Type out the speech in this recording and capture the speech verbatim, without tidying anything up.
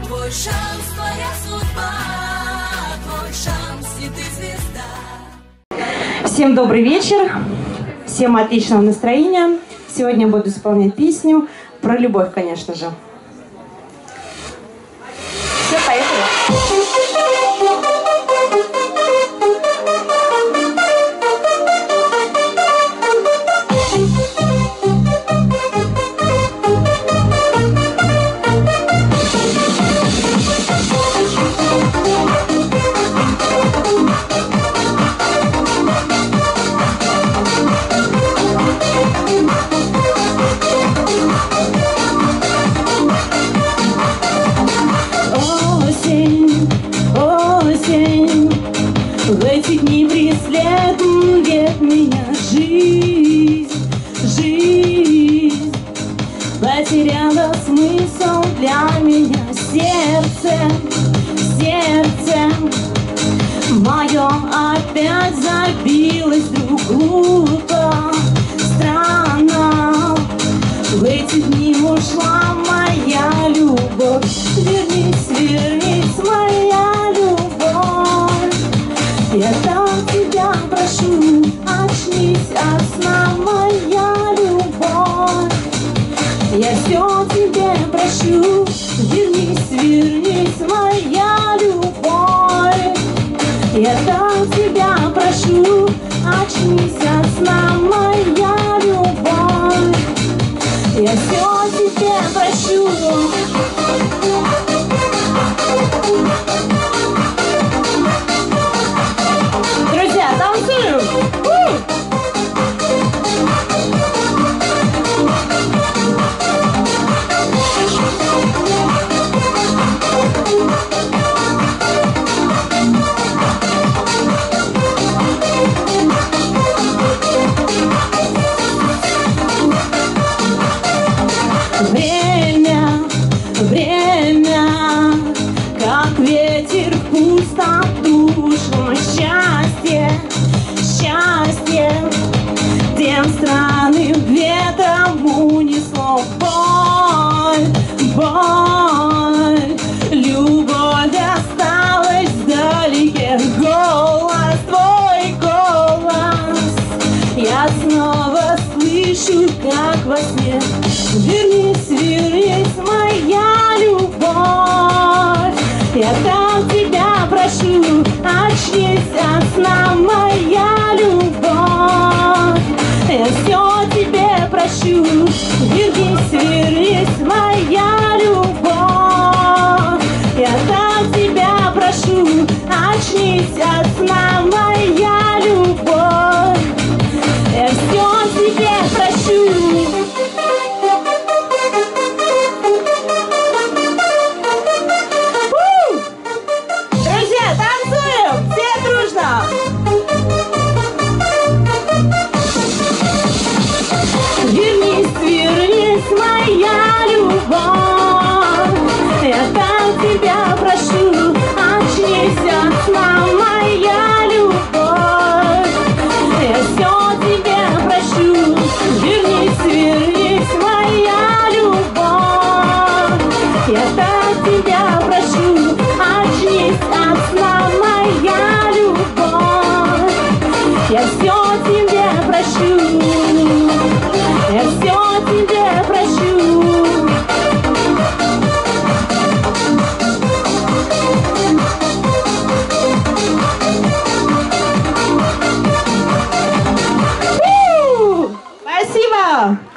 Твой шанс, твоя судьба, твой шанс, и ты звезда. Всем добрый вечер, всем отличного настроения. Сегодня буду исполнять песню про любовь, конечно же. Все, поехали. В эти дни преследует меня жизнь, жизнь потеряла смысл для меня. Сердце, сердце мое опять забилось вдруг глупо, странно. В эти дни ушла моя любовь. Вернись, вернись, моя любовь. Я так тебя прошу, очнись от сна, моя любовь. Я все тебе прошу, вернись, вернись, моя любовь. Я так тебя прошу, очнись от сна, моя любовь. Я все тебе прошу. Друзья, танцуем! Время, время, как ветер в пустоту ушло. Счастье, счастье, тем странным ветром унесло. Боль, боль, любовь осталась вдалеке. Голос, твой голос, я снова слышу, как во сне. Вернись, вернись, моя любовь. Я так тебя прошу, очнись от сна, моя любовь. Я все тебе прошу, вернись, вернись, моя любовь. Я так тебя прошу, очнись от сна, моя любовь. Я все тебе прошу. Вернись, вернись, моя любовь. Я так тебя прошу, очнись от сна, моя любовь. Я все тебе прошу, вернись, вернись, моя любовь. Я так тебя прошу, очнись от сна, моя любовь. Я все тебе прошу. Я все тебе прощу. Спасибо!